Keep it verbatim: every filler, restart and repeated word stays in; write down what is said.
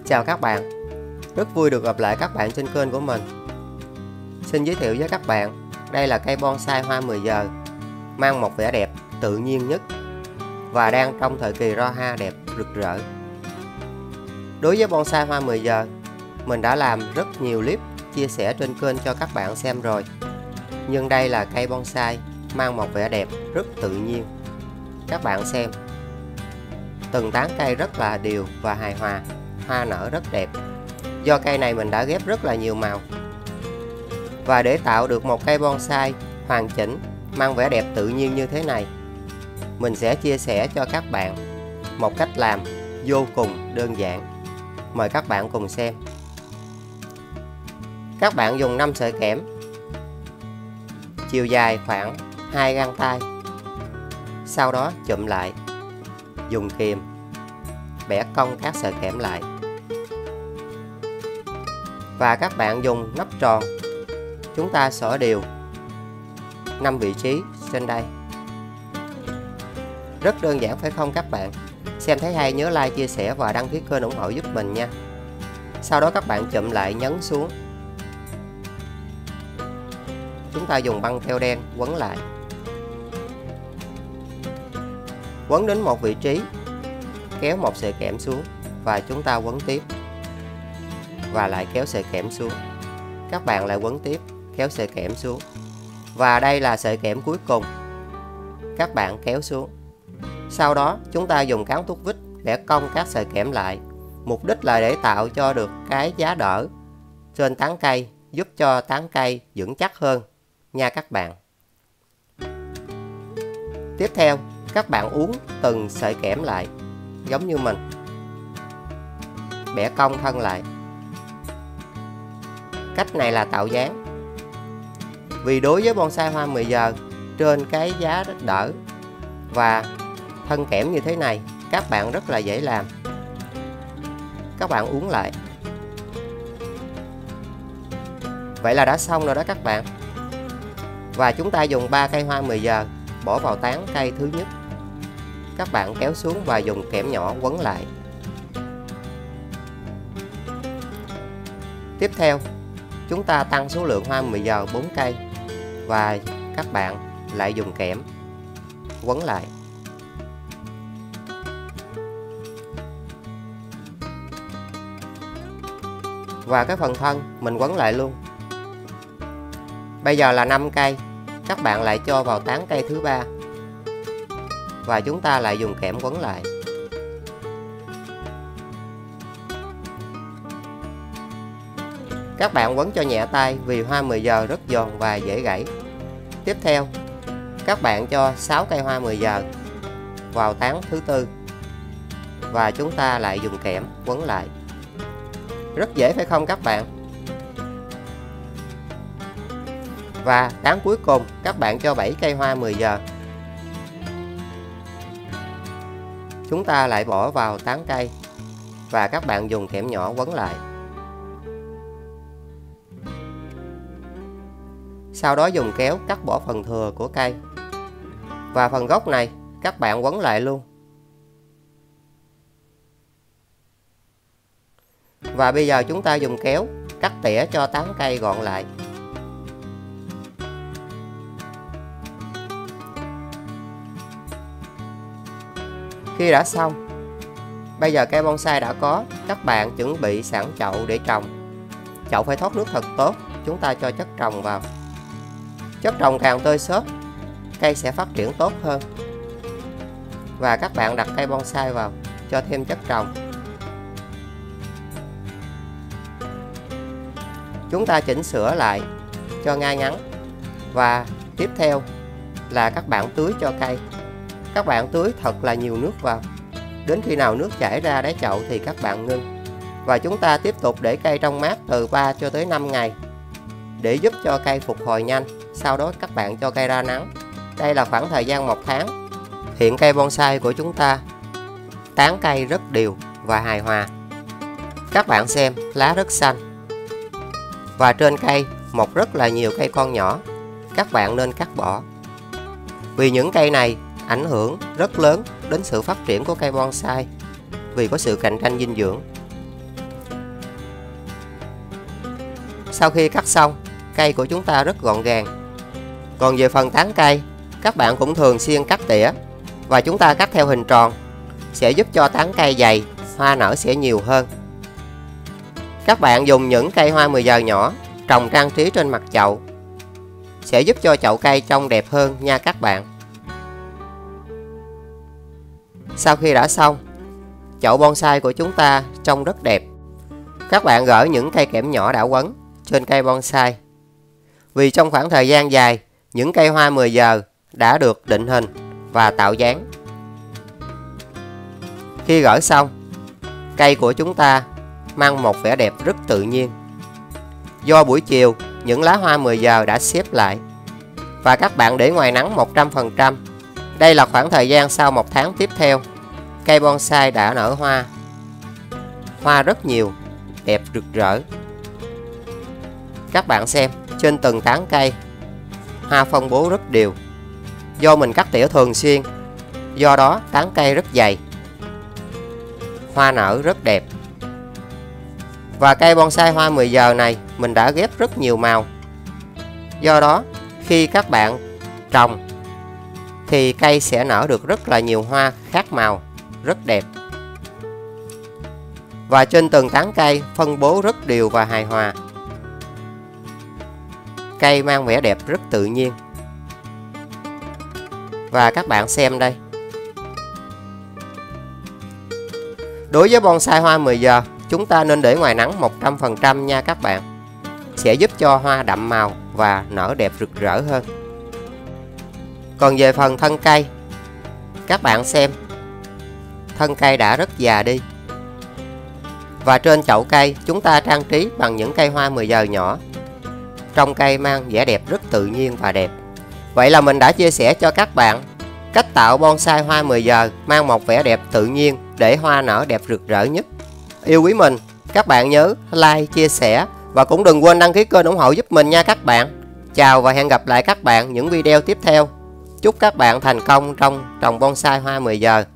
Chào các bạn, rất vui được gặp lại các bạn trên kênh của mình. Xin giới thiệu với các bạn, đây là cây bonsai hoa mười giờ, mang một vẻ đẹp tự nhiên nhất và đang trong thời kỳ ra hoa đẹp rực rỡ. Đối với bonsai hoa mười giờ, mình đã làm rất nhiều clip chia sẻ trên kênh cho các bạn xem rồi. Nhưng đây là cây bonsai mang một vẻ đẹp rất tự nhiên. Các bạn xem, từng tán cây rất là đều và hài hòa, hoa nở rất đẹp. Do cây này mình đã ghép rất là nhiều màu. Và để tạo được một cây bonsai hoàn chỉnh, mang vẻ đẹp tự nhiên như thế này, mình sẽ chia sẻ cho các bạn một cách làm vô cùng đơn giản. Mời các bạn cùng xem. Các bạn dùng năm sợi kẽm, chiều dài khoảng hai gang tay. Sau đó chụm lại, dùng kìm bẻ cong các sợi kẽm lại. Và các bạn dùng nắp tròn, chúng ta xỏ đều năm vị trí trên đây. Rất đơn giản phải không các bạn? Xem thấy hay nhớ like, chia sẻ và đăng ký kênh ủng hộ giúp mình nha. Sau đó các bạn chụm lại, nhấn xuống. Chúng ta dùng băng keo đen quấn lại. Quấn đến một vị trí, kéo một sợi kẽm xuống và chúng ta quấn tiếp. Và lại kéo sợi kẽm xuống. Các bạn lại quấn tiếp, kéo sợi kẽm xuống. Và đây là sợi kẽm cuối cùng. Các bạn kéo xuống. Sau đó chúng ta dùng cán thuốc vít bẻ cong các sợi kẽm lại. Mục đích là để tạo cho được cái giá đỡ trên tán cây, giúp cho tán cây vững chắc hơn nha các bạn. Tiếp theo, các bạn uốn từng sợi kẽm lại giống như mình. Bẻ cong thân lại. Cách này là tạo dáng. Vì đối với bonsai hoa mười giờ, trên cái giá đỡ và thân kẽm như thế này, các bạn rất là dễ làm. Các bạn uốn lại. Vậy là đã xong rồi đó các bạn. Và chúng ta dùng ba cây hoa mười giờ bỏ vào tán cây thứ nhất. Các bạn kéo xuống và dùng kẽm nhỏ quấn lại. Tiếp theo, chúng ta tăng số lượng hoa mười giờ bốn cây và các bạn lại dùng kẽm quấn lại. Và cái phần thân mình quấn lại luôn. Bây giờ là năm cây, các bạn lại cho vào tán cây thứ ba và chúng ta lại dùng kẽm quấn lại. Các bạn quấn cho nhẹ tay vì hoa mười giờ rất giòn và dễ gãy. Tiếp theo, các bạn cho sáu cây hoa mười giờ vào tán thứ tư và chúng ta lại dùng kẽm quấn lại. Rất dễ phải không các bạn? Và tán cuối cùng, các bạn cho bảy cây hoa mười giờ. Chúng ta lại bỏ vào tán cây và các bạn dùng kẽm nhỏ quấn lại. Sau đó dùng kéo cắt bỏ phần thừa của cây. Và phần gốc này các bạn quấn lại luôn. Và bây giờ chúng ta dùng kéo cắt tỉa cho tán cây gọn lại. Khi đã xong, bây giờ cây bonsai đã có, các bạn chuẩn bị sẵn chậu để trồng. Chậu phải thoát nước thật tốt, chúng ta cho chất trồng vào. Chất trồng càng tơi xốp, cây sẽ phát triển tốt hơn. Và các bạn đặt cây bonsai vào, cho thêm chất trồng. Chúng ta chỉnh sửa lại cho ngay ngắn. Và tiếp theo là các bạn tưới cho cây. Các bạn tưới thật là nhiều nước vào. Đến khi nào nước chảy ra đáy chậu thì các bạn ngưng. Và chúng ta tiếp tục để cây trong mát từ ba cho tới năm ngày để giúp cho cây phục hồi nhanh. Sau đó các bạn cho cây ra nắng. Đây là khoảng thời gian một tháng. Hiện cây bonsai của chúng ta tán cây rất đều và hài hòa. Các bạn xem, lá rất xanh. Và trên cây mọc rất là nhiều cây con nhỏ. Các bạn nên cắt bỏ. Vì những cây này ảnh hưởng rất lớn đến sự phát triển của cây bonsai vì có sự cạnh tranh dinh dưỡng. sau khi cắt xong, cây của chúng ta rất gọn gàng. Còn về phần tán cây, các bạn cũng thường xuyên cắt tỉa và chúng ta cắt theo hình tròn sẽ giúp cho tán cây dày, hoa nở sẽ nhiều hơn. Các bạn dùng những cây hoa mười giờ nhỏ trồng trang trí trên mặt chậu sẽ giúp cho chậu cây trông đẹp hơn nha các bạn. Sau khi đã xong, chậu bonsai của chúng ta trông rất đẹp. Các bạn gỡ những cây kẽm nhỏ đã quấn trên cây bonsai. Vì trong khoảng thời gian dài, những cây hoa mười giờ đã được định hình và tạo dáng. Khi gỡ xong, cây của chúng ta mang một vẻ đẹp rất tự nhiên. Do buổi chiều, những lá hoa mười giờ đã xếp lại và các bạn để ngoài nắng một trăm phần trăm. Đây là khoảng thời gian sau một tháng tiếp theo, cây bonsai đã nở hoa. Hoa rất nhiều, đẹp rực rỡ. Các bạn xem, trên từng tán cây, hoa phân bố rất đều. Do mình cắt tỉa thường xuyên, do đó tán cây rất dày. Hoa nở rất đẹp. Và cây bonsai hoa mười giờ này mình đã ghép rất nhiều màu. Do đó, khi các bạn trồng thì cây sẽ nở được rất là nhiều hoa khác màu, rất đẹp. Và trên từng tán cây phân bố rất đều và hài hòa. Cây mang vẻ đẹp rất tự nhiên. Và các bạn xem đây. Đối với bonsai hoa mười giờ, chúng ta nên để ngoài nắng một trăm phần trăm nha các bạn. Sẽ giúp cho hoa đậm màu và nở đẹp rực rỡ hơn. Còn về phần thân cây, các bạn xem, thân cây đã rất già đi. Và trên chậu cây chúng ta trang trí bằng những cây hoa mười giờ nhỏ. Trong cây mang vẻ đẹp rất tự nhiên và đẹp. Vậy là mình đã chia sẻ cho các bạn cách tạo bonsai hoa mười giờ mang một vẻ đẹp tự nhiên để hoa nở đẹp rực rỡ nhất. Yêu quý mình, các bạn nhớ like, chia sẻ và cũng đừng quên đăng ký kênh ủng hộ giúp mình nha các bạn. Chào và hẹn gặp lại các bạn những video tiếp theo. Chúc các bạn thành công trong trồng bonsai hoa mười giờ.